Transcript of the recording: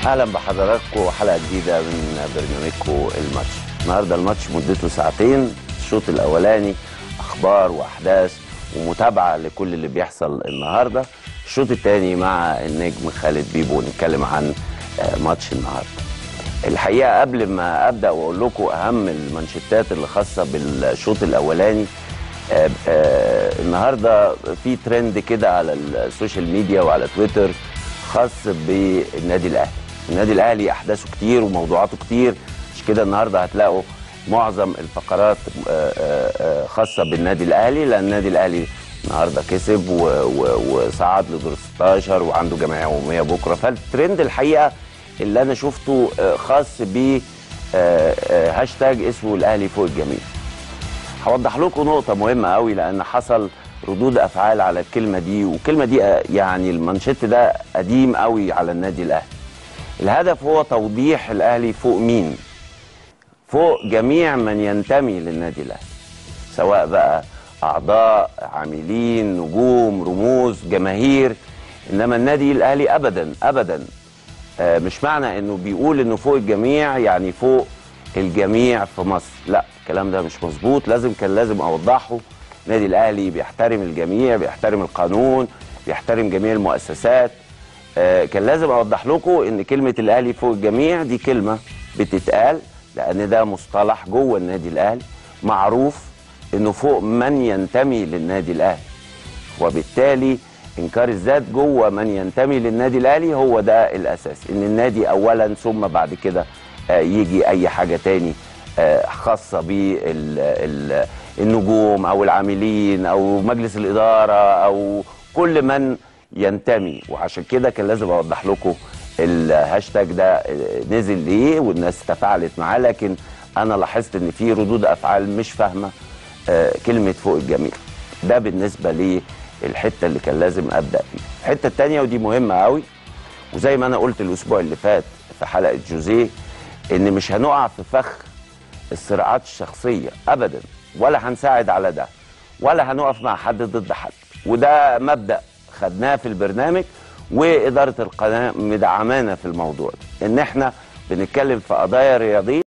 اهلا بحضراتكم حلقه جديده من برنامجكم الماتش. النهارده الماتش مدته ساعتين. الشوط الاولاني اخبار واحداث ومتابعه لكل اللي بيحصل النهارده. الشوط الثاني مع النجم خالد بيبو نتكلم عن ماتش النهارده. الحقيقه قبل ما ابدا واقول لكم اهم المانشيتات اللي خاصه بالشوط الاولاني، النهارده في ترند كده على السوشيال ميديا وعلى تويتر خاص بالنادي الاهلي. النادي الاهلي احداثه كتير وموضوعاته كتير، مش كده النهارده هتلاقوا معظم الفقرات خاصه بالنادي الاهلي، لان النادي الاهلي النهارده كسب وصعد لدور 16 وعنده جمعيه عموميه بكره. فالترند الحقيقه اللي انا شفته خاص ب هاشتاج اسمه الاهلي فوق الجميع. هوضح لكم نقطه مهمه قوي، لان حصل ردود افعال على الكلمه دي، والكلمه دي يعني المانشيت ده قديم قوي على النادي الاهلي. الهدف هو توضيح الاهلي فوق مين؟ فوق جميع من ينتمي للنادي الاهلي، سواء بقى اعضاء، عاملين، نجوم، رموز، جماهير. انما النادي الاهلي ابدا ابدا مش معنى انه بيقول انه فوق الجميع يعني فوق الجميع في مصر. لا، الكلام ده مش مظبوط. كان لازم اوضحه. النادي الاهلي بيحترم الجميع، بيحترم القانون، بيحترم جميع المؤسسات. كان لازم اوضح لكم ان كلمه الاهلي فوق الجميع دي كلمه بتتقال، لان ده مصطلح جوه النادي الاهلي معروف انه فوق من ينتمي للنادي الاهلي، وبالتالي انكار الذات جوه من ينتمي للنادي الاهلي هو ده الاساس. ان النادي اولا ثم بعد كده يجي اي حاجه تاني خاصه بالنجوم او العاملين او مجلس الاداره او كل من ينتمي. وعشان كده كان لازم اوضح لكم الهاشتاج ده نزل ليه والناس تفاعلت معاه. لكن انا لاحظت ان في ردود افعال مش فاهمه كلمه فوق الجميع. ده بالنسبه للحته اللي كان لازم ابدا فيها. الحته الثانيه ودي مهمه قوي، وزي ما انا قلت الاسبوع اللي فات في حلقه جوزيه، ان مش هنقع في فخ الصراعات الشخصيه ابدا، ولا هنساعد على ده، ولا هنقف مع حد ضد حد. وده مبدا خدناه في البرنامج، واداره القناه مدعمانا في الموضوع ده، ان احنا بنتكلم في قضايا رياضيه